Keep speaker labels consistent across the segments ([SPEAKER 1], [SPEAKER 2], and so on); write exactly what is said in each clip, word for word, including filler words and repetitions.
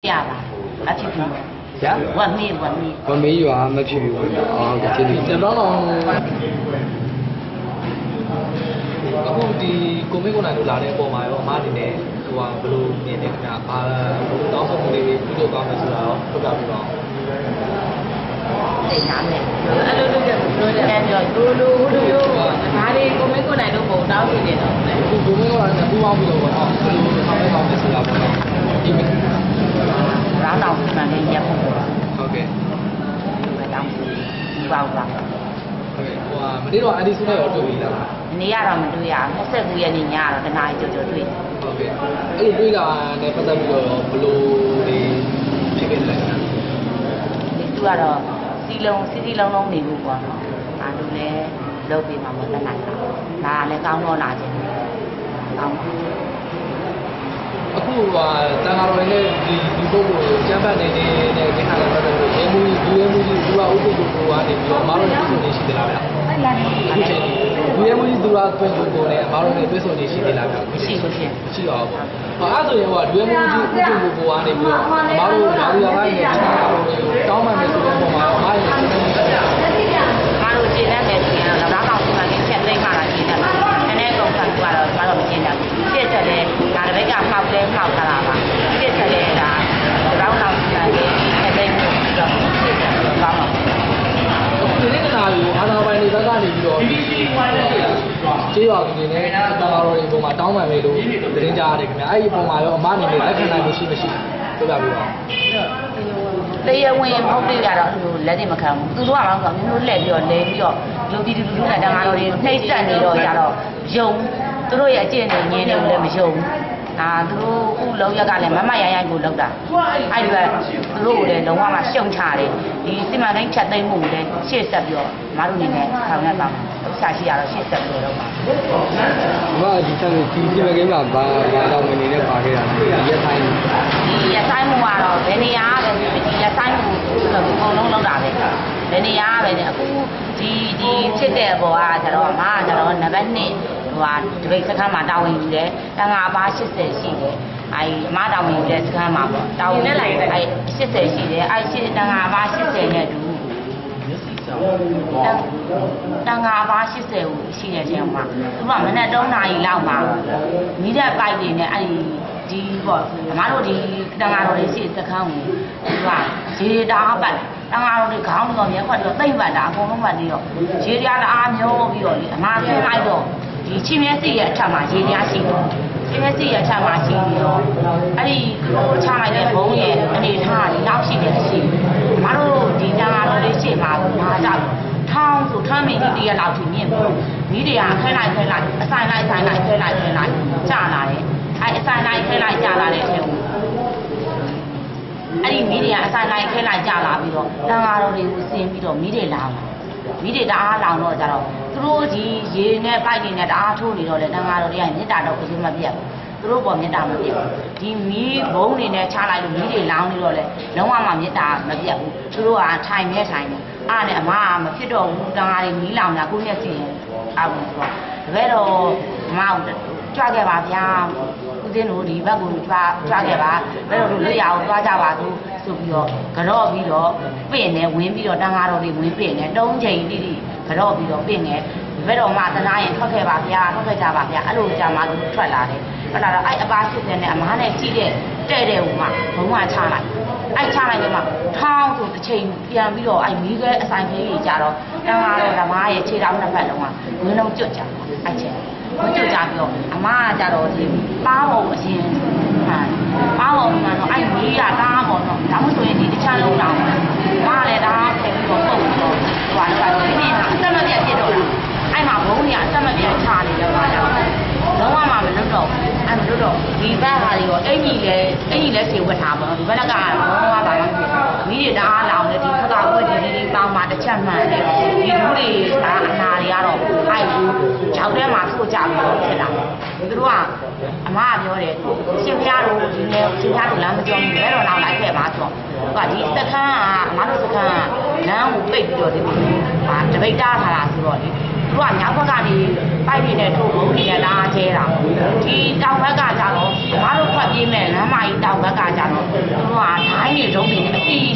[SPEAKER 1] 呀吧，那去不？
[SPEAKER 2] 呀？
[SPEAKER 1] 文秘文秘。
[SPEAKER 2] 文秘有啊，没去过啊，这里。这当中。အခုဒီကိုမေကိုနိုင်တို့လာတဲ့ပုံမှာရောအမားအနေနဲ့ဟိုဟာဘယ်လိုမြင်နေကြ။အာတောင်းဆိုမှုလေးပြုလုပ်ကောင်းတယ်ဆိုတာရောထုတ်ပြပြီးတော့
[SPEAKER 1] သိနာမယ်အဲ့လိုလုပ်ကြလို့ပြောတယ်ပြောလိုလိုဟိုလိုမျိုးဒါတွေကိုမေကိုနိုင်တို့ပုံတောင်းဆိုနေတော့
[SPEAKER 2] အခုကိုမေကိုနိုင်ကပူပေါင်းပြီးတော့ပေါ့ဘယ်လိုဆောင်ရွက်ကောင်းတယ်ဆိုတာပေါ့နော်ဒီမေ
[SPEAKER 1] ရောင်းတော့မှန်တယ်ရက်ဖို့
[SPEAKER 2] ဟုတ်ကဲ့
[SPEAKER 1] တောင်းဒီပေါက်ပါ
[SPEAKER 2] ဟိုဟာမနေ့တော့အန်ဒီစုနဲ့ရောတွေ့ပြီလား
[SPEAKER 1] နေရတော့မတွေ့ရဘူး၂၉ရက်နေ့ညတော့တနားကြော်ကြော်တွေ့
[SPEAKER 2] ဟုတ်ကဲ့အဲ့လိုတွေ့တာနဲ့ပတ်သက်ပြီးတော့ဘယ်လိုဒီဖြစ်ခဲ့လဲ
[SPEAKER 1] ဒီသူကတော့စီလုံးစီစီလုံးလုံးနေလို့ပေါ့နော်အားလုံးလည်းလုပ်ပြီးမှမတတ်နိုင်တာဒါလည်းကောင်းတော့လာခြင်းကောင်း
[SPEAKER 2] အခုဟာတန်ဃာတော်ရဲ့ဒီဒီပုဂ္ဂိုလ်ကိုကျမ်းပတ်နေတဲ့တဲ့ကိစ္စလည်းပတ်သက်လို့ရေမှုကြီးရေမှုကြီးသူကဥပ္ပကိုကိုကနေပြီးတော့အမားတို့ပြည်နေရှိသလားဗျာ
[SPEAKER 1] ဟုတ်လား
[SPEAKER 2] အခုချိန်ဒီရေမှုကြီးသူကတွင်ကိုကိုနဲ့အမားတို့နဲ့ပြည်နေရှိသေးလားဗျာ
[SPEAKER 1] ရှိပါရှင်
[SPEAKER 2] ရှိပါဘူးပေါ့အဲ့ဒါဆိုရင်ဟိုရေမှုကြီးဥပ္ပကိုကိုကနေပြီးတော့အမားတို့ရာဇဝပိုင်းနဲ့တန်ဃာတော်တွေကိုတောင်းပန်နေဆိုတဲ့ပုံမှာအမားရဲ့စိတ်နဲ့ဆက်ကြ
[SPEAKER 1] အမားတို့ရှင်းတဲ့မယ်ဆိုရင်တော့ဒါကောင်ဒီမှာကြီးချက်သိမ်းမှလာရှင်းတယ်နည်းနည်းကုန်ဆန်ကတော့ဘာလို့မရှင်းတာပြည့်ချက်လဲဒါတပိတ်ကမှောက်လဲမှောက်ထားတာပါပြည့်ချက်လဲဒါတောင်းတော့ပြန်ပြီးချက်သိမ်းမှုတော့ပြည့်ချက်ကောင်းတော့
[SPEAKER 2] ဒီနေ့ကလာပြီးအာနာပိုင်တွေဘက်ကနေပြီးတော့ကျေးရွာတွေနဲ့တန်ဃာတော်တွေပုံမှာတောင်းပန်မယ်လို့သတင်းကြားရတယ်ခင်ဗျာအဲ့ဒီပုံမှာရောအမားအနေနဲ့လက်ခံနိုင်လို့ရှိမရှိပြောပြပြီးတော့
[SPEAKER 1] တရားဝင်မဟုတ်သေးကြတော့သူလက်တွေမခံဘူးသူတို့ကမှဆိုမျိုးလှည့်ပြီးတော့လဲပြီးတော့လူပြည်သူလူနဲ့တန်ဃာတော်တွေနှိမ့်ဆက်နေတော့ကြတော့ယုံသူတို့ရဲ့အကျင့်တွေညင်းတယ်လည်းမယုံအာသူတို့ခုလုံးရက်ကလည်းမမရိုင်းရိုင်းကိုလောက်တာအဲ့ဒီကသူတို့ကိုလည်းလုံးဝမှရှုံချတယ်ဒီစီမံကိန်းချက်သိမ်းမှုကိုလည်းရှေ့ဆက်ပြီးတော့မတို့အနေနဲ့ဆောင်ရွက်ပါမယ်ဥစ္စာရှိရတော့ရှေ့ဆက်ပြီးတော့ပါ
[SPEAKER 2] ဘာဒီချက်ဒီစီမံကိန်းမှာဘာဘာတော့မနေနဲ့ပါခဲ့တာဒီရက်ဆိုင်
[SPEAKER 1] ဒီရက်ဆိုင်မှုကတော့ဘယ်နေရာပဲဒီရက်ဆိုင်မှုဆိုတော့အကုန်လုံးလောက်တာပဲဘယ်နေရာပဲအခုဒီဒီဖြစ်တဲ့အပေါ်ကကျတော့အမကကျတော့နံပါတ်၂ဟိုဟာဒီဘိတ်စခန်းမှာတာဝန်ယူတယ်တန်ခါပါ၈၀ရှိတယ်အဲအမတာဝန်ယူတဲ့စခန်းမှာပေါ့တာဝန်နဲ့လိုက်အဲ၈၀ရှိတယ်အဲ၈တန်ခါပါ၈၀နဲ့တူတန်ခါပါ၈၀ကိုရှိတဲ့ထဲမှာသူကမနေ့၃နာရီလောက်မှာမိတဲ့ပိုက်တွေနဲ့အဲဒီဒီပေါ့အမတို့ဒီတန်ခါတော်လေးရှိစခန်းကိုသူကရေတားပတ်တန်ခါတော်တွေခေါင်းတော်မြက်ခွက်တော့တိမ့်ပတ်တာအကုန်လုံးပတ်ပြီးတော့ရေပြားတအားမျောပြီးတော့အမဆင်းလိုက်တော့ဒီချင်းမျက်စိရဲ့အထက်မှာရေပြားရှိတယ်ချင်းမျက်စိရဲ့အထက်မှာရှိပြီးတော့အဲ့ဒီချလိုက်တဲ့ဘုံရဲ့အနေထားကနောက်ရှိတဲ့အရှိအမတို့ဒီတန်ခါတော်လေးရှိမှာမာကြတယ်ထောင်းဆိုထမ်းမင်းကြီးတရလောက်ထိမြင့်ပြီးမိတွေကခဲလိုက်ခဲလိုက်အဆိုင်လိုက်ဆိုင်လိုက်ခဲလိုက်ခဲလိုက်ကြာလာတယ်အဲ့အဆိုင်လိုက်ခဲလိုက်ကြာလာတဲ့အချိန်ကိုအဲ့ဒီမိတွေကအဆိုင်လိုက်ခဲလိုက်ကြာလာပြီးတော့တန်ဃာတော်တွေကိုဆင်းပြီးတော့မိတွေလောင်မိတွေတအားလောင်တော့ကြတော့သူတို့ကြီးရေနဲ့ပိုက်တွေနဲ့တအားထိုးနေတော့လေတန်ဃာတော်တွေကမေတ္တာတော့အရင်မပြတ်ဘူးသူတို့ပေါ်မေတ္တာမပြတ်ဘူးဒီမီးဘုံတွေနဲ့ချလိုက်လို့မိတွေလောင်နေတော့လေလုံးဝမှမေတ္တာမပြတ်ဘူးသူတို့ကထိုင်နေထိုင်နေအားနဲ့အမကမဖြစ်တော့ဘူးတန်ဃာတွေမီးလောင်တာကိုမျက်စိရင်အောက်ဘူးဆိုတော့တကယ်တော့အမကကြွခဲ့ပါဗျာဦးသိန်းတို့ဒီဘက်ကိုကြွားကြွားခဲ့ပါဘယ်လိုလုပ်ရအောင်ကြွားကြပါသူဆိုပြီးတော့ကြော့ပြီးတော့ပင့်နေဝင်ပြီးတော့တန်ဃာတော်တွေဝင်ပင့်နေတုံးချိန်တိတိကြော့ပြီးတော့ပင့်နေဘယ်တော့မှတနာရင်ထွက်ခဲ့ပါဗျာထွက်ခဲ့ကြပါဗျာအဲ့လိုကြာမှသူထွက်လာတယ်ထွက်လာတော့အဲ့အပါဖြစ်တဲ့နဲ့အမားနဲ့ကြီးတဲ့တဲ့တဲ့ဟိုမှာဘုံကချလိုက်အဲ့ချလိုက်ကြမှာထောင်းဆိုတစ်ချိန်ပြန်ပြီးတော့အဲ့မီးခဲအဆိုင်ကြီးကြီးကြတော့တန်ဃာတော်ဓမ္မရဲ့ခြေထောက်နှစ်ဖက်လုံးကဝင်းလုံးကျွတ်ကြအဲ့ချိန်မကျွတ်ကြပြီးတော့အမားကကြတော့ဒီပါပုံအရင်ဟာပါပုံကတော့အဲ့မီးကတားပေါ့နော်ဒါမှမဟုတ်ရင်ဒီတခြားလုံးတော့မားလည်းဒါဖယ်ပြီးတော့ပုတ်ပြီးတော့ဟိုကတော့ဒီနေ့ကအဆက်မပြတ်ဖြစ်တော့လားအဲ့မှာဘုံကြီးအဆက်မပြတ်ချနေတော့ပါတော့လုံးဝမှမလွတ်တော့အဲ့မလွတ်တော့ဒီဘက်ဟာတွေရောအင်ကြီးလည်းအင်ကြီးလည်းခြေဝတ်ထားပါတော့ဒီဘက်ကကတော့ဘာမှမဖြစ်မီးတွေတအားလောင်နေဒီဖက်ကဝတ်ဒီဒီပေါင်းမှတစ်ချက်မှန်တယ်ဒီလူတွေဒါအနာတွေကတော့အဲ့ဘူးကြောက်ထဲမှာထို့ကြပြီးတော့ဖြစ်လာသူတို့ကအမကပြောတယ်ရှင်ဖျားတို့ဒီနေ့ရှင်ဖျားတို့လမ်းမကြောဘူးလဲတော့နောက်လိုက်ခဲ့ပါဆိုတော့သူကဒီစခန်းကအမတို့စခန်းကလမ်းကိုပိတ်ပြီးတော့ဒီဟာတပိတ်တားထားတာဆိုတော့ဒီသူကညဘက်ကနေပိုက်ပြင်းနဲ့ထိုးဘုံနေရတာကျဲတာဒီတောင်ဘက်ကကြတော့အမတို့ဖတ်ပြေးမဲ့လမ်းမကြီးတောင်ဘက်ကကြတော့သူကတ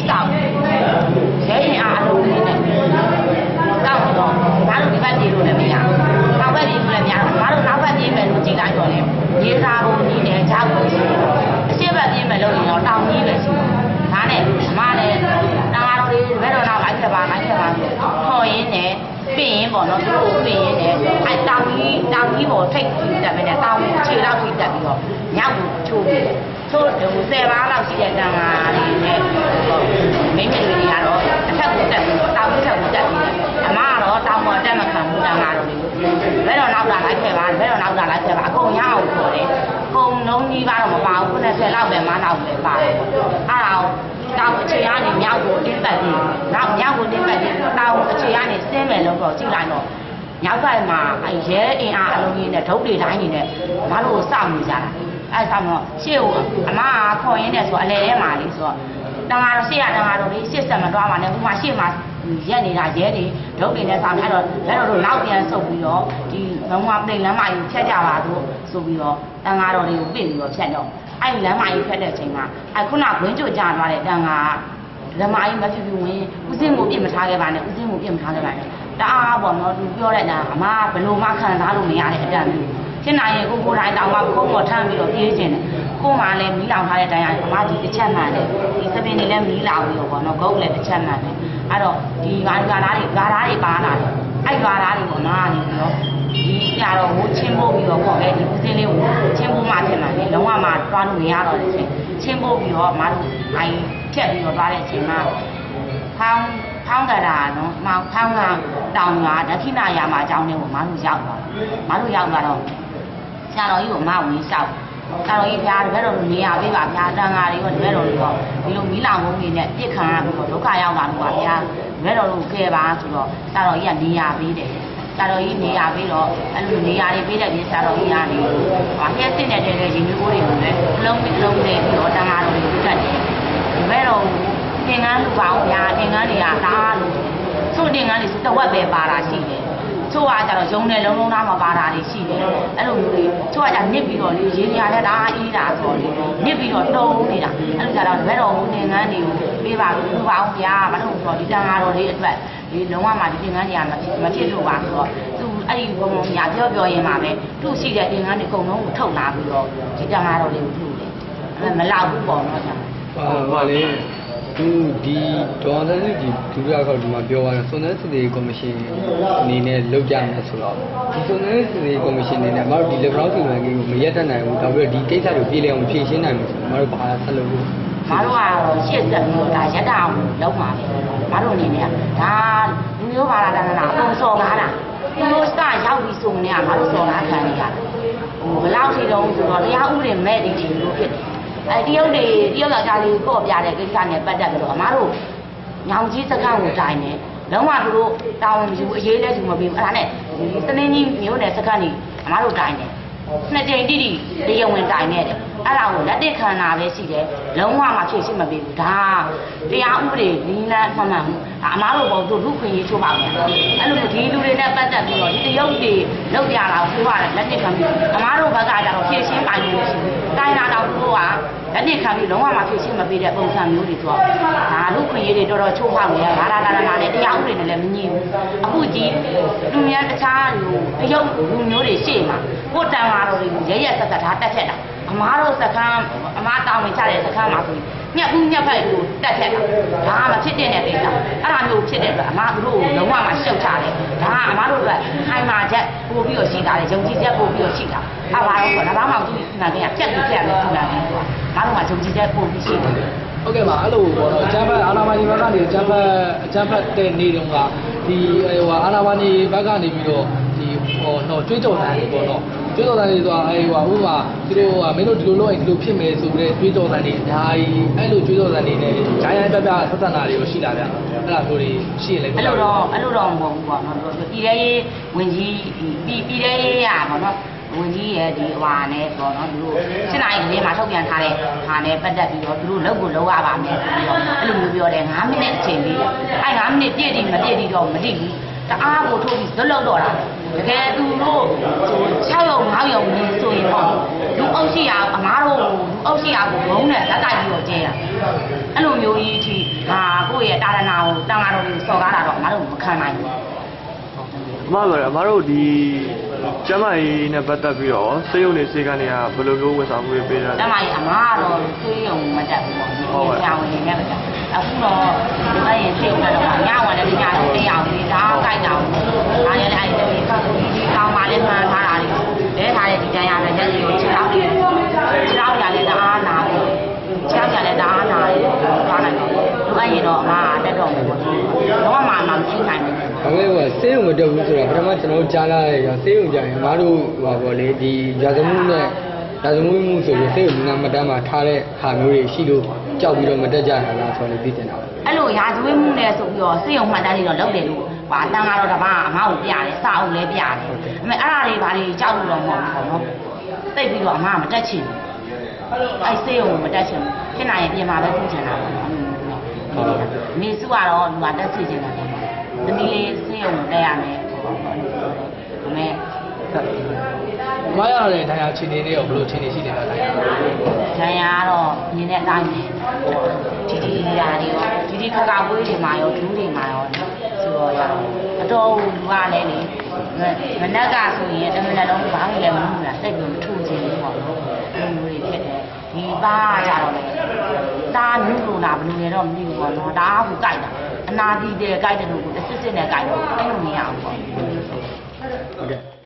[SPEAKER 1] စောင့်ရဲရင်အားအလုံးလေးနဲ့စောင့်တော့ဘာလို့ဒီဘက်ပြေလို့လည်းမရဘူးနောက်ဘက်ပြေလို့လည်းမရဘူးဘာလို့နောက်ဘက်ပြေမယ်လို့ကြည်လိုက်တော့လေရေးစားဖို့နီးတယ်ကြောက်ဖို့ရှိတယ်အရှိဘက်ပြေမယ်လို့ရင်တော့တောင်းကြီးပဲရှိတယ်ဒါနဲ့အမလည်းတားတော်လေးဘယ်တော့နောက်လိုက်ခဲ့ပါလိုက်ခဲ့ပါဆိုခေါ်ရင်းနဲ့ပြင်ရင်ပေါ့နော်သူတို့ပြင်ရင်လည်းအဲတောင်ကြီးတောင်ကြီးပေါ်ထိတ်ပြီးတက်မယ်နဲ့တောင်ကြီးခြေလောက်ထိတက်ပြီးတော့ညောက်ကိုချိုးပြီးချိုးတယ်ဆယ်ပါးလောက်ရှိတဲ့တန်ဃာတွေနဲ့မိမိတွေကတော့အထက်ကိုတက်ပြီးတော့တောင်ကြီးထက်ကိုတက်ပြီးအမကတော့တောင်ပေါ်တက်မခံဘူးတန်ဃာတို့ဘယ်တော့နောက်တာလိုက်ခဲ့ပါဘယ်တော့နောက်တာလိုက်ခဲ့ပါအကုန်ရအောင်ခေါ်တယ်ပုံလုံးကြီးပါတော့မပါဘူးခုနှစ်ဆယ်လောက်ပဲမနောက်ပဲပါတယ်အဲ့ဒါတောင်အခြေအနေမြောက်ကိုတင်းပတ်ပြီးနောက်မြောက်ကိုတင်းပတ်ပြီးတောင်အခြေအနေဆင်းမယ်လို့တော့ကြည့်လိုက်တော့မြောက်ဘက်မှာအဲရဲအင်အားအလုံးကြီးနဲ့ဒုတ်တွေတိုင်းနေနဲ့ဘာလို့စောင့်နေကြတာအဲဆောင့်တော့ရှေ့ကိုအမကခေါ်ရင်းနဲ့ဆိုအလဲထဲမှာလေးဆိုတော့တန်ဃာတော်ရှေ့ရတန်ဃာတော်လေးရှေ့ဆက်မသွားပါနဲ့ဟိုမှာရှေ့မှာရက်နေတာရဲတွေဒုတ်တွေနဲ့ဆောင်အဲ့တော့လက်တော်တို့နောက်ပြန်ဆုပ်ပြီးတော့ဒီဘုံမှာပြိလမ်းမကြီးဖြတ်ကြပါတို့ဆိုပြီးတော့တန်ဃာတော်တွေကိုပြင်ပြီးတော့ဖြတ်တော့အဲ့လမ်းမကြီးဖက်တဲ့အချိန်မှာအဲ့ခုနကဝင်းကြိုကြသွားတဲ့တန်ဃာလမ်းမကြီးမဖြစ်ဘူးဝင်ဦးစင်းကိုပြင်မထားခဲ့ပါနဲ့ဦးစင်းကိုပြင်မထားခဲ့ပါနဲ့တအားပေါ့နော်သူပြောလိုက်တာအမဘယ်လိုမှခံစားလို့မရတဲ့အတန်မျိုးဖြစ်နိုင်ရင်ကိုကိုတိုင်းတောင်မှခုံးပေါ်ထမ်းပြီးတော့ပြေးကျင်တယ်ကိုမှလည်းမီးလောင်ထားတဲ့တိုင်းအမဒီတစ်ချက်မှန်တယ်ဒီသပင်တွေလည်းမီးလောင်ပြီးတော့ပေါ့နော်ဂုတ်လည်းတစ်ချက်မှန်တယ်အဲ့တော့ဒီဂါဂါသားတွေဂါသားတွေပါလာတယ်အဲ့ဂါသားတွေပေါ့နော်နေပြီးတော့ဒီကြတော့ဟိုချင်းပို့ပြီးတော့ခေါ်ခဲ့ဒီဦးစင်းလေးကိုချင်းပို့မှဖြစ်မှာလေလုံးဝမှတွားလို့မရတော့တဲ့ချင်းချင်းပို့ပြီးတော့မတို့အိုင်ဖြတ်ပြီးတော့တွားတဲ့အချိန်မှာဖောင်းဖောင်းကြတာနော်မောင်ဖောင်းကတောင်ကဒက္ခိဏယာမအကြောင်းလေးကိုမတို့ရောက်သွားမတို့ရောက်သွားတော့ဆရာတော်ကြီးကိုမဝင်လျှောက်ဆရာတော်ကြီးဘုရားတပည့်တော်နေရပေးပါဘုရားတန်ဃာတွေကတပည့်တော်တွေကဒီလိုမီးလောင်ကုန်နေနဲ့ပြစ်ခံရပြီးတော့ဒုက္ခရောက်လာလို့ပါဘုရားတပည့်တော်တို့ကဲပါဆိုတော့ဆရာတော်ကြီးကနေရပေးတယ်ဆရာတော်ကြီးနေရပြီးတော့အဲ့လိုနေရာတွေပေးတဲ့ပြင်ဆရာတော်ကြီးကနေဟာဖျက်စစ်နေတဲ့တဲ့ရင်မျိုးတွေကိုလည်းအလုံးအလုံးနဲ့ပြီးတော့တန်ဃာတော်တွေကိုတက်တယ်ဒီဘက်တော့သင်္ကန်းလူပါအောင်ဗျာသင်္ကန်းတွေကဒါလို့သူ့သင်္ကန်းတွေတဝက်ပဲပါတာရှိတယ်ချို့ကကြတော့ရုံနဲ့လုံးလုံးသားမပါတာတွေရှိတယ်အဲ့လိုမျိုးတွေချို့ကကြနစ်ပြီးတော့လေရေနေရာနဲ့ဒါအေးတာဆိုလေနစ်ပြီးတော့တုံးနေတာအဲ့လိုကြတော့ဘယ်တော့ဟိုသင်္ကန်းတွေကိုပေးပါလို့လူပါအောင်ဗျာမလို့ဆိုတော့ဒီတန်ဃာတော်လေးအတွက်ဒီလုံးဝမှဒီသင်္ကန်းတွေကမဖြစ်လို့ပါဆိုတော့သူအဲ့ဒီဘုံဘုံညာပြောပြောရင်ပါပဲသူ့ရှိတဲ့သင်္ကန်းတွေအကုန်လုံးကိုထုတ်လာပြီးတော့ဒီတန်ဃာတော်လေးကိုထုတ်တယ်အဲ့မလောက်ဘူးပေါ့နော်ကြာ
[SPEAKER 3] ဟုတ်ပါလေသူဒီဒေါ်တဲ့ဒီဒုတိယခေါက်ဒီမှာပြောရတာစွန်တဲ့စစ်သေးကော်မရှင်အနေနဲ့လောက်ကြမယ်ဆိုတော့ဒီစွန်တဲ့စစ်သေးကော်မရှင်အနေနဲ့မတို့ဒီ level စီမံကိန်းကိုမရက်တတ်နိုင်ဘူးဒါပေမဲ့ဒီကိစ္စကိုပြည်လည်အောင်ဖြေရှင်းနိုင်မှာဆိုမတို့ဘာဆက်လုပ်လို့
[SPEAKER 1] မတို့ကတော့ရှေ့ဆက်ပြီးတော့ဒါရက်တအောင်လုပ်ပါမယ်မတို့အနေနဲ့ဒါလူမျိုးပါလာတန်းတာအကုန်စော်ကားတာလူမျိုးစရောက်ပြီးစုံနေရမတို့စော်ကားခံနေရတယ်ဟိုဘယ်လောက်ထိတုံးဆိုတော့တရားဥပဒေမဲ့တွေလို့ဖြစ်တယ်အဲတရုတ်တွေတရုတ်ယောက်ျားလေးကိုပြတဲ့ကိစ္စနဲ့ပတ်သက်ပြီးတော့အမားတို့ညောင်ကြီးစခန်းကိုတိုင်နေလုံးဝသူတို့တောင်းယူအရေးလဲယူမပေးဘူးအဲ့ဒါနဲ့စနေကြီးမျိုးနဲ့စခန်းကြီးအမားတို့တိုင်နေနှစ်ကြိမ်တိတိတရားဝင်တိုင်နေတယ်အဲ့ဒါကိုလက်တက်ခံတာပဲရှိတယ်လုံးဝမှဖြည့်ရှင်းမပေးဘူးဒါတရားဥပဒေနီးလန်းမှန်မှန်အမားတို့ဘောသူလူခွင့်ရေးချိုးပါမယ်အဲ့လိုဒီလူတွေနဲ့ပတ်သက်ပြီးတော့ဒီတရုတ်တွေလောက်ပြတာကိုပြောရတယ်လက်တက်ခံပြီးအမားတို့ဘက်ကကြတော့ဖြည့်ရှင်းပိုင်လို့ရှိတယ်တိုင်းလာတော့သူကလက်တက်ခံပြီးလုံးဝမှဖြည့်ရှင်းမပေးတဲ့ပုံစံမျိုးတွေဆိုတော့ဒါလူခွင့်ရေးတွေတော်တော်ချိုးဖောက်နေရဘာသာတာနာနဲ့တရားဥပဒေနဲ့လည်းမညီဘူးအခုဒီလူများတခြားလူတရုတ်လူမျိုးတွေရှေ့မှာကိုတန်ဃာတော်တွေကိုရရက်ဆက်ဆက်ထားတက်ဖြတ်တာအမားတို့စခန်းအမားတောင်းဝင်ချတဲ့စခန်းမှာဆိုညက်ဘူးညက်ဖက်ကိုတက်ဖြတ်တာဒါမှမဖြစ်တဲ့ကိစ္စအဲ့ဒါမျိုးဖြစ်တဲ့အတွက်အမားတို့ကိုလုံးဝမှရှုပ်ချတယ်ဒါကအမားတို့ကခိုင်မာချက်ပို့ပြီးတော့ရှိတာလေယုံကြည်ချက်ပို့ပြီးတော့ရှိတာအဲ့ဒါတော့ဒါမှမဟုတ်ဒီနာကဖြတ်ပြီးဖြတ်မယ်ဒီနာကဆိုတာဒါတော့မှယုံကြည်ချက်ပို့ပြီးရှိတယ်
[SPEAKER 2] ဟုတ်ကဲ့ပါအဲ့လိုပေါ့နော်ကျန်းဖတ်အာနာပါနီဘက်ကနေကျန်းဖတ်ကျန်းဖတ်တဲ့နေ့တုန်းကဒီဟိုအာနာပါနီဘက်ကနေပြီးတော့ဒီဟိုတော့ကျွေးကြော်တယ်ပေါ့နော်ကျွေးကြော်တယ်ဆိုတာအဲဟိုဥပမာသူတို့ကမင်းတို့ဒီလိုလုပ်ရင်ဒီလိုဖြစ်မယ်ဆိုတဲ့ကျွေးကြော်တယ်တွေအများကြီးအဲ့လိုကျွေးကြော်တယ်တွေနဲ့ဂျိုင်းရိုင်းပြပြဆက်ဆံတာတွေကိုရှိလာကြအဲ့လိုမျိုးတွေရှိရင်လည်း
[SPEAKER 1] အဲ့လိုတော့အဲ့လိုတော့မဟုတ်ဘူးပေါ့နော်ပြည်ရဲရေးဝင်ကြီးပြည်ပြည်ရဲရေးရပါတော့ဝင်ကြီးရဲ့ဒီဟွာနဲ့ပေါ့နော်သူတို့စစ်နိုင်ရေးမှာထုတ်ပြန်ထားတဲ့ဟာနဲ့ပတ်သက်ပြီးတော့သူတို့လုပ်ကိုလုပ်ရပါမယ်ပြီးတော့အဲ့လိုမျိုးပြောတယ်၅မိနစ်အချိန်လေးအဲ့၅မိနစ်ပြည့်တည်မပြည့်တည်တော့မသိဘူးတအားကိုထိုးပြီးလွတ်လောက်တော့တာတကယ်သူတို့ဟို၆ရုံ၅ရုံနေဆိုရင်ပေါ့လူအုပ်ရှိရအမားတို့လူအုပ်ရှိရကိုဘုံနဲ့လက်တိုက်ပြီးတော့ကျဲရအဲ့လိုမျိုးကြီးအထိဟာကိုယ့်ရဲ့တာရနာကိုတန်ဃာတော်တွေကိုစော်ကားတာတော့အမားတို့မခံနိုင်ဘူး
[SPEAKER 4] အမကလည်းအမတို့ဒီကျမကြီးနဲ့ပတ်သက်ပြီးတော့စေယုံနေစေကနေကဘယ်လိုမျိုးဝန်ဆောင်မှုပေးတာလဲ
[SPEAKER 1] ကျမကြီးအမားကတော့စေယုံမတက်ဘူးပေါ့ဟုတ်ပါဘူးဆရာဝန်တွေနဲ့ပဲကြာအခုတော့ဒီကရင်စေယုံကတော့ညဝင်လည်းညတော့တရားဝင်ဒါကြိုက်တာဒါလည်းအဲ့ဒီဒီဒီကောင်းပါလေမှန်ထားတာလေလဲထားတဲ့ဒီတန်းရတဲ့ရက်စီကိုခြေထောက်တွေခြေထောက်ရလည်းတအားနာတယ်ခြေထောက်ရလည်းတအားနာတယ်သွားနိုင်တယ်ဒီကရင်တော့အမားတက်တော့မယ်ပေါ့တော့မှမှမရှိနိုင်ဘူး
[SPEAKER 3] ဒါပေမဲ့ဆေးရုံမတက်ဘူးဆိုတာပထမကျွန်တော်ကြားလာရဆေးရုံကြရင်အမားတို့ဟောပေါ့လေဒီရာဇမှုနဲ့ရာဇမှုမှုဆိုပြီးဆေးရုံနာမတန်းမှာထားတဲ့ဟာမျိုးတွေရှိလို့ကြောက်ပြီးတော့မတက်ကြတာလားဆိုတော့သိတင်တာပါ
[SPEAKER 1] အဲ့လိုရာဇဝတ်မှုနဲ့ဆိုပြီးတော့ဆေးရုံမှတ်တမ်းတွေတော့လုပ်တယ်လို့ဟာတန်ကတော့တပားအမောက်ပြတယ်စအောင်လဲပြတယ်အမေအဲ့ဒါတွေဘာတွေကြောက်လို့တော့မဟုတ်ဘူးနော်တိတ်ပြီးတော့အမမတက်ချင်ဘူးအဲ့ဆေးရုံမတက်ချင်ဘူးဖြစ်နိုင်ရင်ပြင်မှာပဲခုချင်တာပေါ့မိစုကတော့လူကတက်စီချင်တာပေါ့သမီးလေးဆေးရုံတက်ရမယ်အမေ
[SPEAKER 2] မရတဲ့ဒဏ်ရာခြေနေလေးရောဘယ်လိုခြေနေရှိနေတာလဲ
[SPEAKER 1] ဒဏ်ရာကတော့မြင်တဲ့အတိုင်းပဲဒီဒီရာတွေရောဒီဒီခါကပွေးတွေမှာရောဒူးတွေမှာရောဆိုတော့ရအတော်လူကလည်းလေမနက်ကဆိုရင်တမန်တော်ဘာမှလည်းမဟုတ်ဘူးလားစိတ်ကမထူချင်ဘူးပေါ့နော်အဲ့လိုတွေဖြစ်တယ်ဒီပါကြတော့လေတာနုလိုနာဘယ်လိုလဲတော့မသိဘူးပေါ့နော်ဒါကဘူးကြိုက်တာအနာတီးတယ်ကြိုက်တယ်လို့တစ်စစ်စစ်နဲ့ကြိုက်တော့အဲ့လိုမရဘူးပေါ့
[SPEAKER 3] ဟုတ်ကဲ့